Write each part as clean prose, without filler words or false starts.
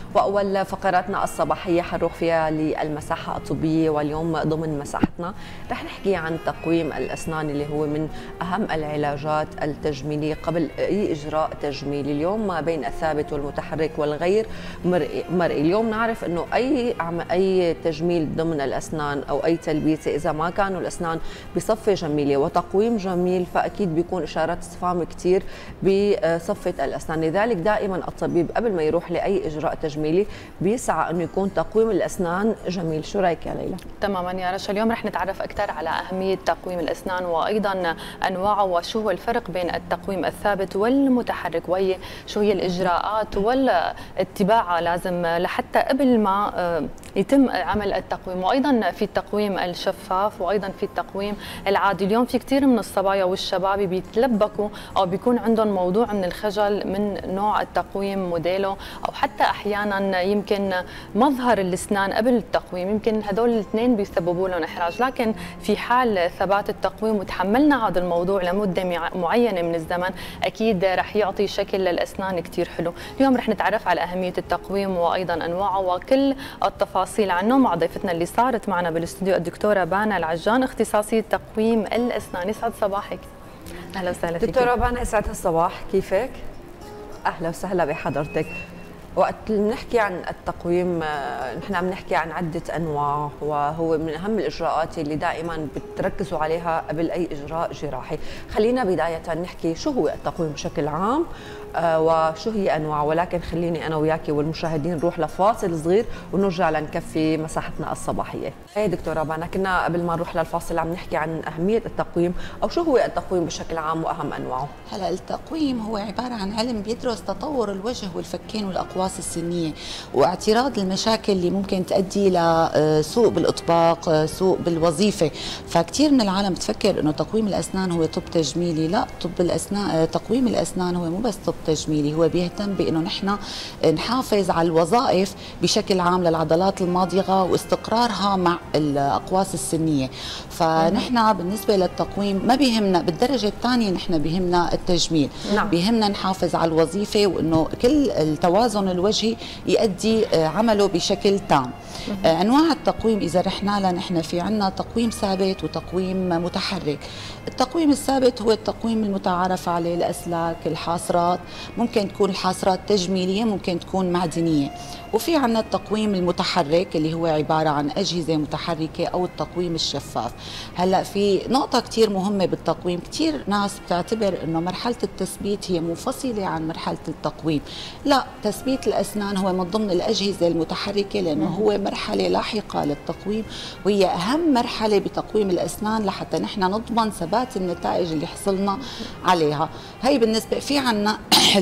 وأول فقراتنا الصباحية حنروح فيها للمساحة الطبية، واليوم ضمن مساحتنا رح نحكي عن تقويم الأسنان اللي هو من أهم العلاجات التجميلية قبل أي إجراء تجميلي. اليوم ما بين الثابت والمتحرك والغير مرئي. اليوم نعرف أنه أي تجميل ضمن الأسنان أو أي تلبيسة إذا ما كانوا الأسنان بصفة جميلة وتقويم جميل فأكيد بيكون إشارات استفهام كتير بصفة الأسنان. لذلك دائما الطبيب قبل ما يروح لأي إجراء تجميلي بيسعى أنه يكون تقويم الأسنان جميل. شو رأيك يا ليلى؟ تماما يا رشا. اليوم رح نتعرف أكثر على أهمية تقويم الأسنان وأيضا أنواعه وشو هو الفرق بين التقويم الثابت والمتحرك، وهي شو هي الإجراءات والاتباع لازم لحتى قبل ما يتم عمل التقويم. وأيضا في التقويم الشفاف وأيضا في التقويم العادي. اليوم في كثير من الصبايا والشباب بيتلبكوا أو بيكون عندهم موضوع من الخجل من نوع التقويم موديله، أو حتى أحيانا يمكن مظهر الأسنان قبل التقويم، يمكن هدول الاثنين بيسببوا لهم إحراج. لكن في حال ثبات التقويم وتحملنا هذا الموضوع لمدة معينة من الزمن أكيد رح يعطي شكل للأسنان كثير حلو. اليوم رح نتعرف على أهمية التقويم وأيضا أنواعه وكل التفاصيل عنه مع ضيفتنا اللي صارت معنا بالاستوديو الدكتورة بانا العجان، اختصاصية تقويم الأسنان. يسعد صباحك. أهلا وسهلا فيك دكتورة بانا. يسعد الصباح، كيفك؟ أهلا وسهلا بحضرتك. وقت نحكي عن التقويم نحن عم نحكي عن عدة أنواع، وهو من أهم الإجراءات اللي دائما بتركزوا عليها قبل أي إجراء جراحي. خلينا بداية نحكي شو هو التقويم بشكل عام وشو هي أنواعه، ولكن خليني أنا وياكي والمشاهدين نروح لفاصل صغير ونرجع لنكفي مساحتنا الصباحية. هي دكتورة بانا، كنا قبل ما نروح للفاصل عم نحكي عن أهمية التقويم أو شو هو التقويم بشكل عام وأهم أنواعه. هلا التقويم هو عبارة عن علم بيدرس تطور الوجه والفكين والأقواس السنية واعتراض المشاكل اللي ممكن تؤدي لسوء بالإطباق، سوء بالوظيفة. فكتير من العالم بتفكر إنه تقويم الأسنان هو طب تجميلي. لا، طب الأسنان تقويم الأسنان هو مو بس طب تجميلي، هو بيهتم بانه نحن نحافظ على الوظائف بشكل عام للعضلات الماضغه واستقرارها مع الاقواس السنيه. فنحن بالنسبه للتقويم ما بيهمنا بالدرجه الثانيه، نحن بيهمنا التجميل. بيهمنا نحافظ على الوظيفه وانه كل التوازن الوجهي يؤدي عمله بشكل تام. انواع التقويم اذا رحنا لها، نحن في عندنا تقويم ثابت وتقويم متحرك. التقويم الثابت هو التقويم المتعارف عليه، الاسلاك، الحاصرات، ممكن تكون الحاصرات تجميليه، ممكن تكون معدنيه. وفي عندنا التقويم المتحرك اللي هو عباره عن اجهزه متحركه او التقويم الشفاف. هلا في نقطه كثير مهمه بالتقويم، كثير ناس بتعتبر انه مرحله التثبيت هي منفصله عن مرحله التقويم. لا، تثبيت الاسنان هو من ضمن الاجهزه المتحركه لانه هو مرحله لاحقه للتقويم، وهي اهم مرحله بتقويم الاسنان لحتى نحن نضمن ثبات النتائج اللي حصلنا عليها. هي بالنسبه في عندنا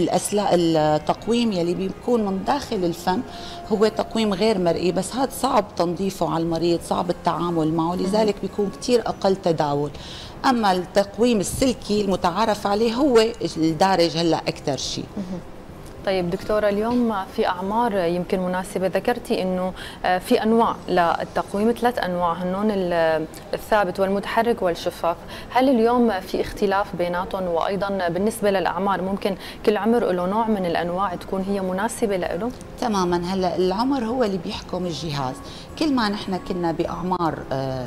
التقويم يلي بيكون من داخل الفم هو تقويم غير مرئي، بس هذا صعب تنظيفه على المريض، صعب التعامل معه، لذلك بيكون كثير اقل تداول. اما التقويم السلكي المتعارف عليه هو الدارج هلا اكثر شيء. طيب دكتورة، اليوم في أعمار يمكن مناسبة، ذكرتي أنه في أنواع للتقويم، 3 أنواع هنون الثابت والمتحرك والشفاف. هل اليوم في اختلاف بيناتهم؟ وأيضا بالنسبة للأعمار ممكن كل عمر له نوع من الأنواع تكون هي مناسبة له؟ تماما. هلا العمر هو اللي بيحكم الجهاز. كل ما نحن كنا بأعمار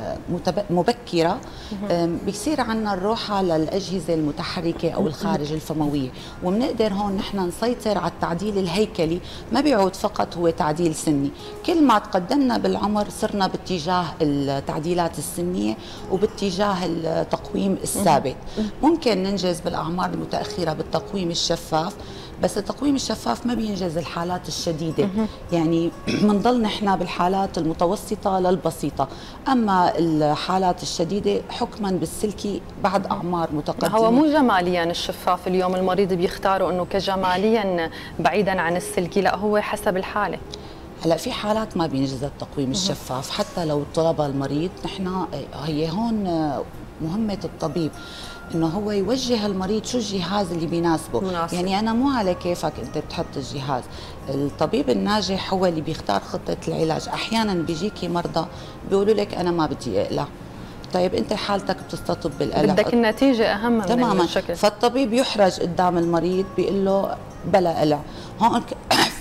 مبكرة بيصير عندنا الروحة للأجهزة المتحركة أو الخارج الفموية، وبنقدر هون نحن نسيطر على التعديل الهيكلي، ما بيعود فقط هو تعديل سني. كل ما تقدمنا بالعمر صرنا باتجاه التعديلات السنية وباتجاه التقويم الثابت. ممكن ننجز بالأعمار المتأخرة بالتقويم الشفاف، بس التقويم الشفاف ما بينجز الحالات الشديدة، يعني بنضل نحن بالحالات المتوسطة للبسيطة. أما الحالات الشديدة حكما بالسلكي بعد أعمار متقدمة. هو مو جماليا الشفاف اليوم المريض بيختاروا أنه كجماليا بعيدا عن السلكي، لا هو حسب الحالة. هلا في حالات ما بينجز التقويم الشفاف حتى لو طلب المريض. نحن هي هون مهمة الطبيب انه هو يوجه المريض شو الجهاز اللي بيناسبه. مناسب. يعني انا مو على كيفك انت بتحط الجهاز. الطبيب الناجح هو اللي بيختار خطة العلاج. احيانا بيجيكي مرضى بيقولوا لك انا ما بدي اقلع. طيب انت حالتك بتستطب بالقلع، بدك النتيجة اهم من تماما الشكل. فالطبيب يحرج قدام المريض بيقول له بلا قلع. هون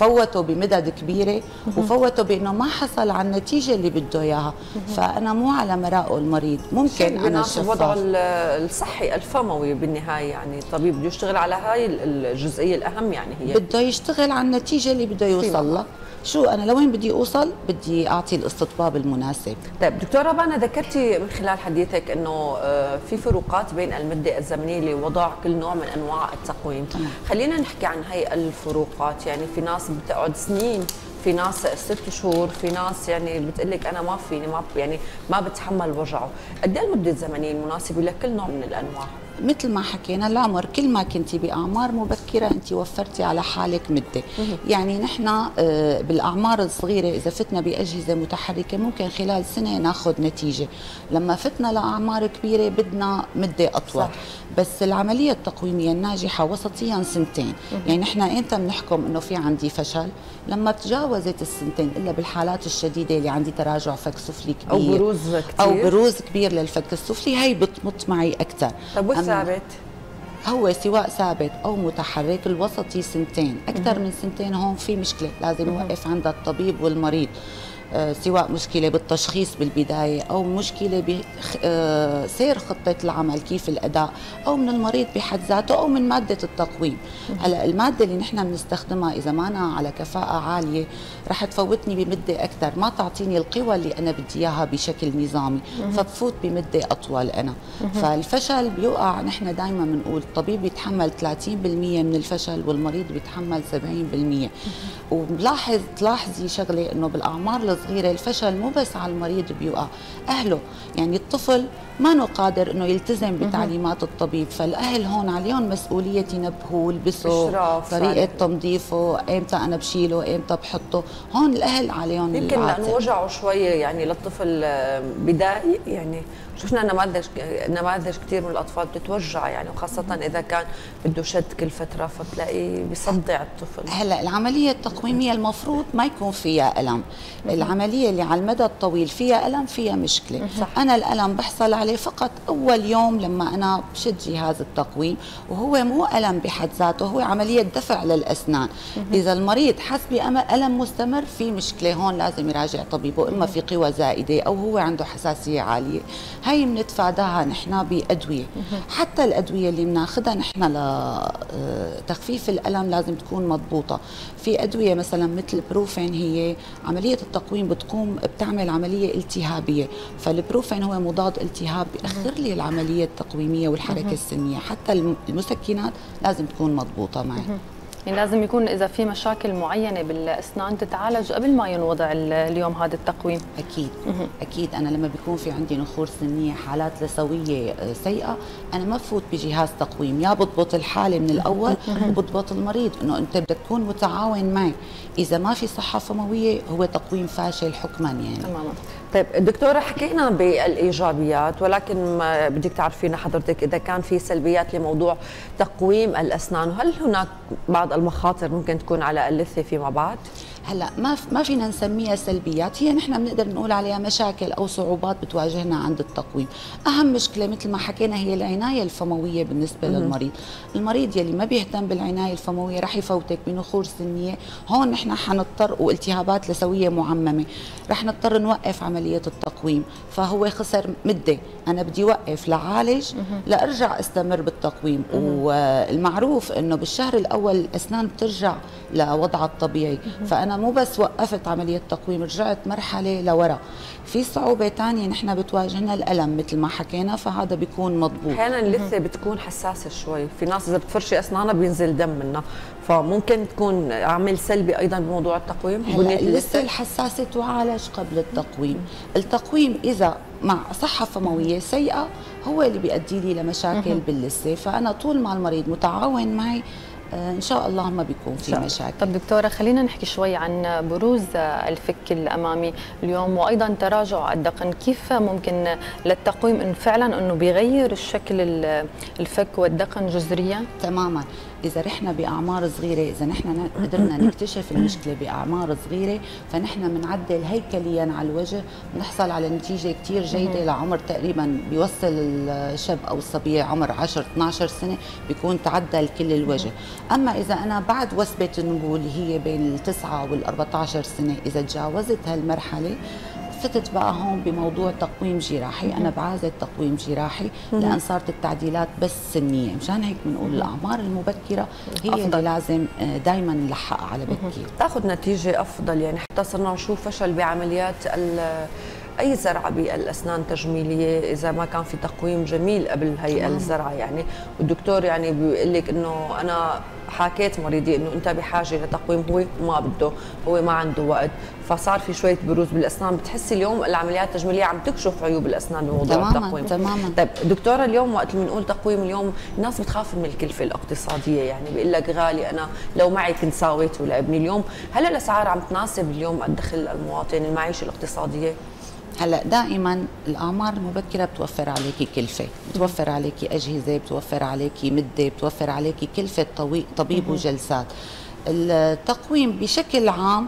فوتوا بمدد كبيره وفوتوا بانه ما حصل على النتيجه اللي بده اياها. فانا مو على مرائه المريض، ممكن انا وضعه الصحي الفموي بالنهايه، يعني الطبيب بده يشتغل على هاي الجزئيه الاهم، يعني هي بده يشتغل على النتيجه اللي بده يوصل لها. شو انا لوين بدي اوصل؟ بدي اعطي الاستطباب المناسب. طيب دكتوره ربانة، ذكرتي من خلال حديثك انه في فروقات بين المده الزمنيه لوضع كل نوع من انواع التقويم. خلينا نحكي عن هي الفروقات. يعني في ناس بتقعد سنين، في ناس 6 شهور، في ناس يعني بتقول لك انا ما فيني، ما بتحمل وجعه. قد ايه المده الزمنيه المناسبه لكل نوع من الانواع؟ مثل ما حكينا العمر، كل ما كنتي باعمار مبكره انت وفرتي على حالك مده. يعني نحن بالاعمار الصغيره اذا فتنا باجهزه متحركه ممكن خلال سنه ناخذ نتيجه، لما فتنا لاعمار كبيره بدنا مده اطول. صح. بس العمليه التقويميه الناجحه وسطيا سنتين. يعني نحن امتى بنحكم انه في عندي فشل؟ لما تجاوزت السنتين، الا بالحالات الشديده اللي عندي تراجع فك سفلي كبير او بروز كثير، او بروز كبير للفك السفلي، هي بتمط معي اكثر. طب والثابت؟ هو سواء ثابت او متحرك الوسطي سنتين. اكثر من سنتين هون في مشكله، لازم نوقف عند الطبيب والمريض. سواء مشكله بالتشخيص بالبدايه او مشكله بسير خطه العمل كيف الاداء، او من المريض بحد ذاته او من ماده التقويم. هلا الماده اللي نحن بنستخدمها اذا ما أنا على كفاءه عاليه رح تفوتني بمده اكثر، ما تعطيني القوى اللي انا بدي اياها بشكل نظامي، فبفوت بمده اطول انا. فالفشل بيوقع، نحن دائما بنقول الطبيب بيتحمل 30% من الفشل والمريض بيتحمل 70%. تلاحظي شغله انه بالاعمار الصغيره الفشل مو بس على المريض بيوقع، اهله. يعني الطفل ما قادر انه يلتزم بتعليمات الطبيب، فالاهل هون عليهم مسؤوليه ينبهوا، يلبسوا، طريقه تنظيفه، امتى انا بشيله، امتى بحطه. هون الاهل عليهم يمكن لانه وجعه شويه يعني للطفل بدائي. يعني شفنا نماذج كثير من الاطفال بتتوجع، يعني وخاصه اذا كان بده شد كل فتره، فبتلاقيه بيصدع الطفل. هلا العمليه التقويميه المفروض ما يكون فيها الم. العمليه اللي على المدى الطويل فيها الم فيها مشكله. صح. انا الالم بحصل عليه فقط اول يوم لما انا بشد جهاز التقويم، وهو مو الم بحد ذاته، هو عمليه دفع للاسنان. اذا المريض حس بالم مستمر في مشكله، هون لازم يراجع طبيبه، اما في قوى زائده او هو عنده حساسيه عاليه. هي بنتفاداها نحن بادويه. حتى الادويه اللي بناخذها نحن لتخفيف الالم لازم تكون مضبوطه. في ادويه مثلا مثل بروفين، هي عمليه التقويم بتعمل عمليه التهابيه، فالبروفين هو مضاد التهاب، بيأخر لي العمليه التقويميه والحركه السنيه. حتى المسكنات لازم تكون مضبوطه معي. يعني لازم يكون اذا في مشاكل معينه بالاسنان تتعالج قبل ما ينوضع اليوم هذا التقويم. اكيد. اكيد انا لما بيكون في عندي نخور سنيه، حالات لثويه سيئه، انا ما بفوت بجهاز تقويم، يا بضبط الحاله من الاول وبضبط المريض انه انت بدك تكون متعاون معي. اذا ما في صحه فمويه هو تقويم فاشل حكما يعني. تماما. طيب دكتورة، حكينا بالإيجابيات، ولكن بدك تعرفينا حضرتك إذا كان في سلبيات لموضوع تقويم الأسنان، وهل هناك بعض المخاطر ممكن تكون على اللثة فيما بعد؟ هلا ما فينا نسميها سلبيات، هي نحن بنقدر نقول عليها مشاكل او صعوبات بتواجهنا عند التقويم. اهم مشكله مثل ما حكينا هي العنايه الفمويه بالنسبه للمريض. المريض يلي ما بيهتم بالعنايه الفمويه رح يفوتك بنخور سنيه، هون نحن حنضطر، والتهابات لثويه معممه، رح نضطر نوقف عمليه التقويم، فهو خسر مده. انا بدي اوقف لعالج لارجع استمر بالتقويم. والمعروف انه بالشهر الاول الاسنان بترجع لوضعها الطبيعي، فانا مو بس وقفت عمليه تقويم رجعت مرحله لورا. في صعوبه ثانيه نحن بتواجهنا الالم مثل ما حكينا، فهذا بيكون مضبوط. احيانا اللثه بتكون حساسه شوي، في ناس اذا بتفرشي اسنانها بينزل دم منها، فممكن تكون عامل سلبي ايضا بموضوع التقويم. اللثه الحساسه تعالج قبل التقويم. التقويم اذا مع صحه فمويه سيئه هو اللي بيؤدي لي لمشاكل باللثه، فانا طول ما المريض متعاون معي ان شاء الله ما بيكون في مشاكل. طب دكتوره، خلينا نحكي شوي عن بروز الفك الامامي اليوم وايضا تراجع الدقن. كيف ممكن للتقويم ان فعلا انه بيغير الشكل الفك والدقن جذريا؟ تماما. اذا رحنا باعمار صغيره، اذا نحن قدرنا نكتشف المشكله باعمار صغيره، فنحن بنعدل هيكليا على الوجه، بنحصل على نتيجه كثير جيده لعمر تقريبا بيوصل الشاب او الصبيه عمر 10 12 سنه بيكون تعدل كل الوجه. اما اذا انا بعد وثبه النمو اللي هي بين التسعه وال14 سنه، اذا تجاوزت هالمرحله فتت بقى هون بموضوع تقويم جراحي. انا بعالج تقويم جراحي لان صارت التعديلات بس سنيه، مشان هيك بنقول الاعمار المبكره هي أفضل. اللي لازم دائما نلحقها على بكير، تاخذ نتيجه افضل. يعني حتى صرنا نشوف فشل بعمليات اي زرعه بالاسنان تجميليه اذا ما كان في تقويم جميل قبل هي الزرعه. يعني والدكتور يعني بيقول لك انه انا حكيت مريضي انه انت بحاجه لتقويم، هو ما بده، هو ما عنده وقت، فصار في شويه بروز بالاسنان. بتحسي اليوم العمليات التجميليه عم تكشف عيوب الاسنان بموضوع التقويم. تماما. طيب دكتوره، اليوم وقت اللي بنقول تقويم، اليوم الناس بتخاف من الكلفه الاقتصاديه، يعني بيقول لك غالي، انا لو معي كنت ساويته لابني. اليوم هل الاسعار عم تناسب اليوم الدخل المواطن، المعيشه الاقتصاديه؟ هلا دائما الاعمار المبكره بتوفر عليكي كلفه، بتوفر عليكي اجهزه، بتوفر عليكي مده، بتوفر عليكي كلفه طبيب وجلسات. التقويم بشكل عام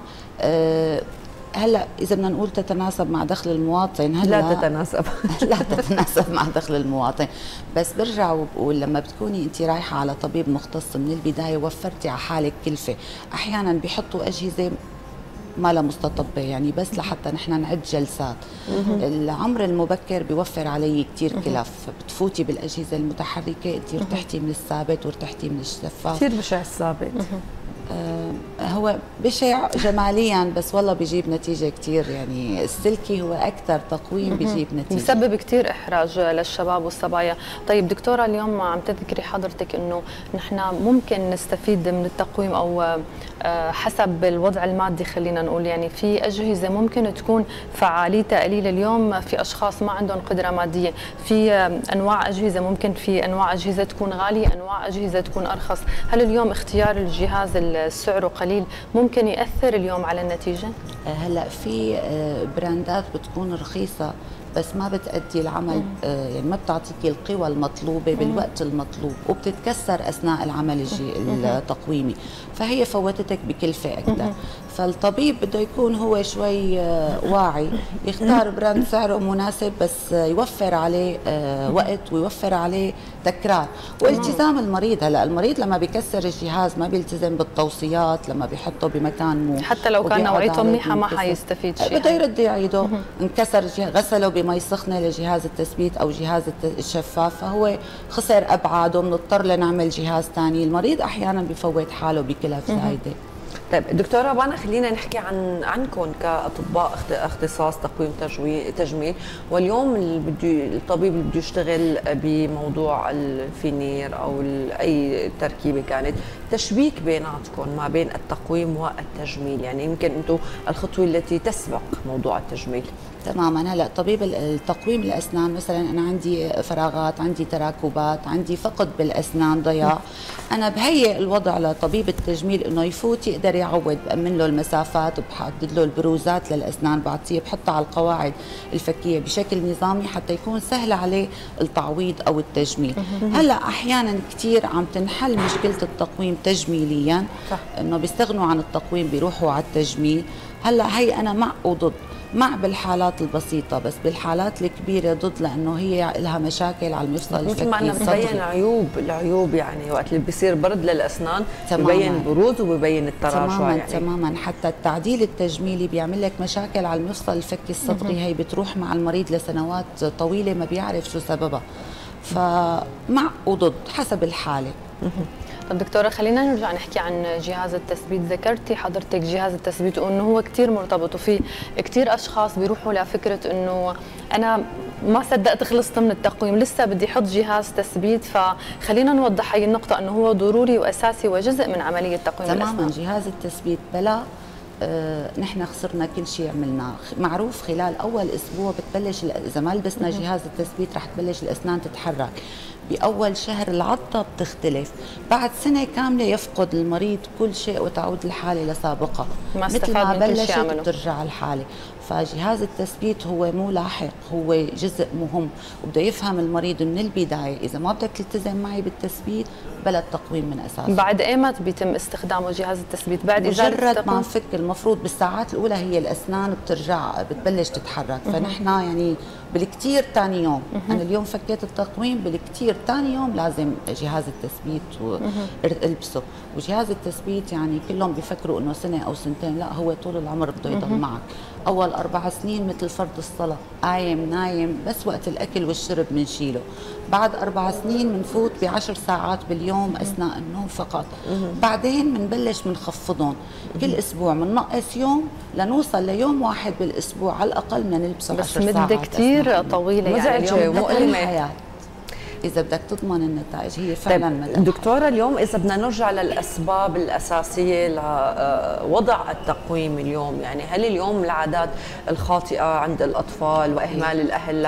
هلا اذا بدنا نقول تتناسب مع دخل المواطن، هلا لا تتناسب لا تتناسب مع دخل المواطن، بس برجع وبقول لما بتكوني انت رايحه على طبيب مختص من البدايه وفرتي على حالك كلفه. احيانا بيحطوا اجهزه ما لها مستطبة، يعني بس لحتى نحن نعد جلسات. العمر المبكر بيوفر علي كثير كلف، بتفوتي بالأجهزة المتحركة، انت ارتحتي من الثابت وارتحتي من الشفاف. كثير بشع الثابت. هو بشع جماليا بس والله بيجيب نتيجة كثير، يعني السلكي هو أكثر تقويم بيجيب نتيجة، بيسبب كثير إحراج للشباب والصبايا. طيب دكتورة، اليوم عم تذكري حضرتك إنه نحن ممكن نستفيد من التقويم أو حسب الوضع المادي، خلينا نقول يعني في أجهزة ممكن تكون فعاليتها قليلة. اليوم في أشخاص ما عندهم قدرة مادية، في أنواع أجهزة، ممكن في أنواع أجهزة تكون غالية، أنواع أجهزة تكون أرخص. هل اليوم اختيار الجهاز سعره قليل ممكن يأثر اليوم على النتيجة؟ هلا في براندات بتكون رخيصة بس ما بتأدي العمل، يعني ما بتعطيكي القوى المطلوبة بالوقت المطلوب، وبتتكسر أثناء العمل التقويمي، فهي فوتتك بكلفة أكثر. فالطبيب بده يكون هو شوي واعي، يختار براند سعره مناسب بس يوفر عليه وقت ويوفر عليه تكرار والتزام المريض. هلا المريض لما بيكسر الجهاز ما بيلتزم بالتوصيات، لما بيحطه بمكان مو حتى لو كان نوعيته منيحه ما حيستفيد شيء، بده يرد يعيده. انكسر غسله بمي سخنه لجهاز التثبيت او جهاز الشفاف، فهو خسر ابعاده، بنضطر لنعمل جهاز ثاني. المريض احيانا بيفوت حاله بكلف زايده. طيب دكتورة بانا، خلينا نحكي عنكم كأطباء اختصاص تقويم تجميل، واليوم الطبيب اللي بده يشتغل بموضوع الفينير أو أي تركيبة كانت، تشبيك بيناتكم ما بين التقويم والتجميل، يعني يمكن أنتم الخطوة التي تسبق موضوع التجميل. تماما. هلا طبيب التقويم الاسنان مثلا انا عندي فراغات، عندي تراكبات، عندي فقد بالاسنان، ضياع، انا بهيئ الوضع لطبيب التجميل انه يفوت يقدر يعوض، بامن له المسافات، بحدد له البروزات للاسنان، بعطيه بحطها على القواعد الفكيه بشكل نظامي حتى يكون سهل عليه التعويض او التجميل. هلا احيانا كثير عم تنحل مشكله التقويم تجميليا، انه بيستغنوا عن التقويم بيروحوا على التجميل. هلا هي انا مع وضد، مع بالحالات البسيطة، بس بالحالات الكبيرة ضد، لأنه هي لها مشاكل على المفصل الفكي الصدري. مثل ما بتبين العيوب يعني وقت اللي بيصير برد للأسنان ببين بروز وببين التراجع. تماما يعني تماما. حتى التعديل التجميلي بيعمل لك مشاكل على المفصل الفكي الصدري، هي بتروح مع المريض لسنوات طويلة ما بيعرف شو سببها. فمع وضد حسب الحالة. طب دكتورة، خلينا نرجع نحكي عن جهاز التثبيت. ذكرتي حضرتك جهاز التثبيت وانه هو كثير مرتبط، وفي كثير اشخاص بيروحوا لفكرة انه انا ما صدقت خلصت من التقويم لسه بدي احط جهاز تثبيت. فخلينا نوضح هي النقطة انه هو ضروري واساسي وجزء من عملية تقويم الاسنان. تماما. جهاز التثبيت بلا نحن خسرنا كل شيء عملناه. معروف خلال اول اسبوع بتبلش، اذا ما لبسنا جهاز التثبيت رح تبلش الاسنان تتحرك، بأول شهر العضة بتختلف، بعد سنة كاملة يفقد المريض كل شيء وتعود الحالة لسابقها، مثل ما بلشت بترجع الحالة. فجهاز التثبيت هو مو لاحق، هو جزء مهم، وبده يفهم المريض من البداية إذا ما بدك تلتزم معي بالتثبيت بلا التقويم من أساسه. بعد ايمت بيتم استخدامه جهاز التثبيت؟ بعد مجرد ما نفك، المفروض بالساعات الأولى هي الأسنان بتبلش تتحرك، فنحن يعني بالكثير ثاني يوم، أنا اليوم فكيت التقويم، بالكثير ثاني يوم لازم جهاز التثبيت والبسه. وجهاز التثبيت يعني كلهم بيفكروا إنه سنة أو سنتين، لا هو طول العمر بده يضل معك. أول 4 سنين مثل فرض الصلاة، قايم نايم، بس وقت الأكل والشرب بنشيله. بعد 4 سنين بنفوت ب10 ساعات باليوم أثناء النوم فقط. بعدين بنبلش بنخفضهم كل أسبوع، بننقص يوم لنوصل ليوم واحد بالأسبوع على الأقل بدنا نلبسه 10 ساعات. بس مدة كثير طويلة يعني، اليوم مؤلمة إذا بدك تضمن النتائج، هي فعلا طيب دكتورة، اليوم إذا بدنا نرجع للأسباب الأساسية لوضع التقويم اليوم، يعني هل اليوم العادات الخاطئة عند الأطفال وإهمال الأهل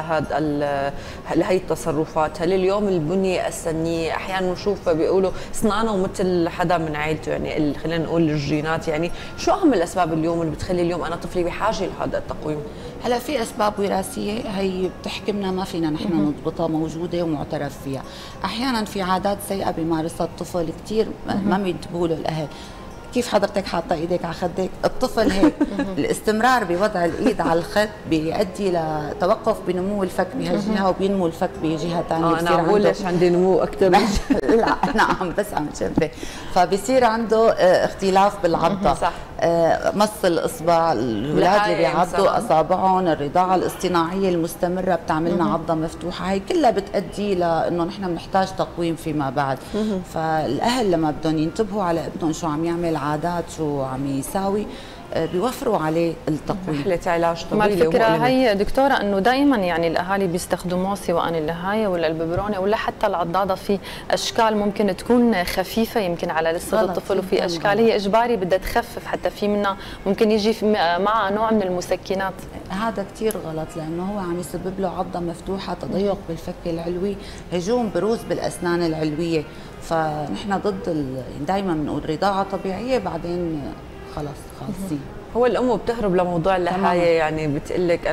لهي التصرفات، هل اليوم البنية السنية أحيانا نشوف بيقولوا أسنانه مثل حدا من عائلته، يعني خلينا نقول الجينات، يعني شو أهم الأسباب اليوم اللي بتخلي اليوم أنا طفلي بحاجة لهذا التقويم؟ هلا في اسباب وراثيه هي بتحكمنا، ما فينا نحن نضبطها، موجوده ومعترف فيها. احيانا في عادات سيئه بيمارسها الطفل كثير ما بينتبهوا له الاهل. كيف حضرتك حاطه ايدك على خدك؟ الطفل هيك الاستمرار بوضع الايد على الخد بيؤدي لتوقف بنمو الفك بهالجهه وبينمو الفك بجهه ثانيه. انا بقول ليش عندي نمو اكثر. لا نعم، بس عم تشبه. فبصير عنده اختلاف بالعضه. صح. مص الاصبع، الاولاد اللي بيعضوا اصابعهم، الرضاعه الاصطناعيه المستمره بتعملنا عضه مفتوحه، هي كلها بتؤدي لانه نحن بنحتاج تقويم فيما بعد. فالاهل لما بدهم ينتبهوا على ابنهم شو عم يعمل عادات، شو عم يساوي، بيوفروا عليه التقويم. رحلة علاج طبيعي. ما الفكرة هي دكتورة انه دائما يعني الاهالي بيستخدموه سواء اللهاية ولا الببرونة ولا حتى العضاضة في اشكال ممكن تكون خفيفة يمكن على لسة الطفل، وفي اشكال هي اجباري بدها تخفف، حتى في منها ممكن يجي مع نوع من المسكنات. هذا كثير غلط، لانه هو عم يسبب له عضة مفتوحة، تضيق بالفك العلوي، هجوم بروز بالاسنان العلوية. فنحن ضد دائما بنقول رضاعة طبيعية، بعدين خلص. هو الام بتهرب لموضوع اللهايه، يعني بتقول لك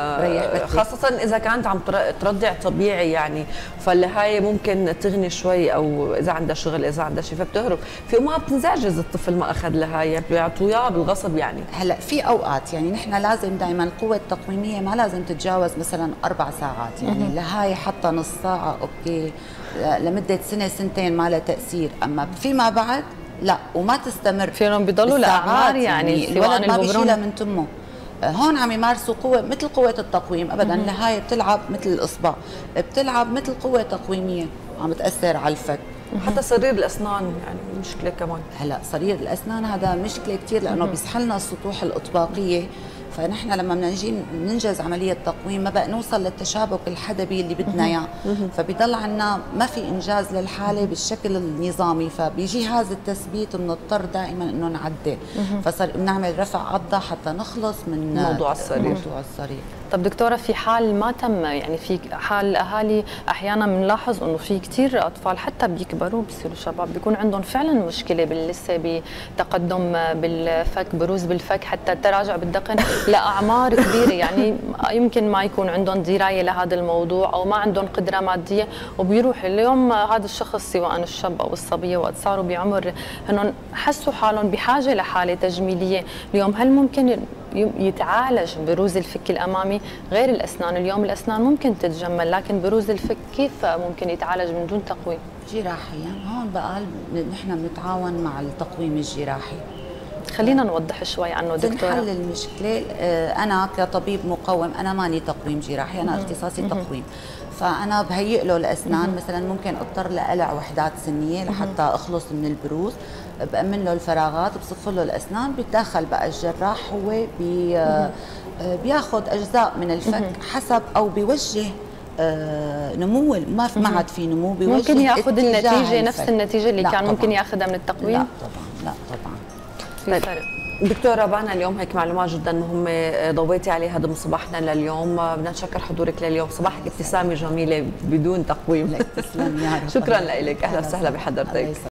انا خاصه اذا كانت عم ترضع طبيعي، يعني فاللهايه ممكن تغني شوي، او اذا عندها شغل، اذا عندها شيء فبتهرب. في امهات بتنزعج اذا الطفل ما اخذ لهايه، بيعطوه اياها بالغصب. يعني هلا في اوقات يعني نحن لازم دائما القوه التقويميه ما لازم تتجاوز مثلا 4 ساعات، يعني اللهايه حتى نص ساعه اوكي، لمده سنه سنتين ما لها تاثير، اما فيما بعد لا، وما تستمر، فيهم بيضلوا لاعمار، يعني الولد ما بيشيلها من تمه. هون عم يمارسوا قوه مثل قوه التقويم ابدا. النهايه بتلعب مثل الاصبع، بتلعب مثل قوه تقويميه عم تاثر على الفك. حتى صرير الاسنان يعني مشكله كمان. هلا صرير الاسنان هذا مشكله كثير، لانه بيسحلنا السطوح الاطباقيه، فنحن لما بدنا نجي ننجز عمليه تقويم ما بقى نوصل للتشابك الحدبي اللي بدنا اياه، فبيضل عندنا ما في انجاز للحاله بالشكل النظامي، فبجهاز التثبيت بنضطر دائما انه نعدل، فصار بنعمل رفع عضه حتى نخلص من موضوع الصرير. طب دكتورة، في حال ما تم، يعني في حال الاهالي احيانا بنلاحظ انه في كثير اطفال حتى بيكبروا بيصيروا شباب بيكون عندهم فعلا مشكله باللثه، بتقدم بالفك، بروز بالفك، حتى التراجع بالدقن لاعمار كبيره، يعني يمكن ما يكون عندهم درايه لهذا الموضوع او ما عندهم قدره ماديه، وبيروح اليوم هذا الشخص سواء الشاب او الصبيه وقت صاروا بعمر هن حسوا حالهم بحاجه لحاله تجميليه، اليوم هل ممكن يتعالج بروز الفك الامامي غير الاسنان؟ اليوم الاسنان ممكن تتجمل، لكن بروز الفك كيف ممكن يتعالج من دون تقويم جراحيا؟ هون بقى نحن بنتعاون مع التقويم الجراحي. خلينا نوضح شوي عنه دكتورة. نحل المشكله. انا كطبيب مقوم، انا ماني تقويم جراحي، انا اختصاصي تقويم، فانا بهيئ له الاسنان. مثلا ممكن اضطر لقلع وحدات سنيه لحتى اخلص من البروز، بأمن له الفراغات، بصف له الاسنان، بيتدخل بقى الجراح، هو بياخذ اجزاء من الفك حسب، او بيوجه نمو، ما عاد في نمو، بيوجه ممكن ياخذ النتيجه نفس النتيجه اللي كان ممكن ياخذها من التقويم؟ لا طبعا، لا طبعا. في فرق. دكتورة بانا، اليوم هيك معلومات جدا مهمة ضويتي عليها ضمن صباحنا لليوم. بدنا نشكر حضورك لليوم، صباحك ابتسامة جميلة بدون تقويم. لك تسلم يا رب. شكرا لك، أهلا وسهلا بحضرتك.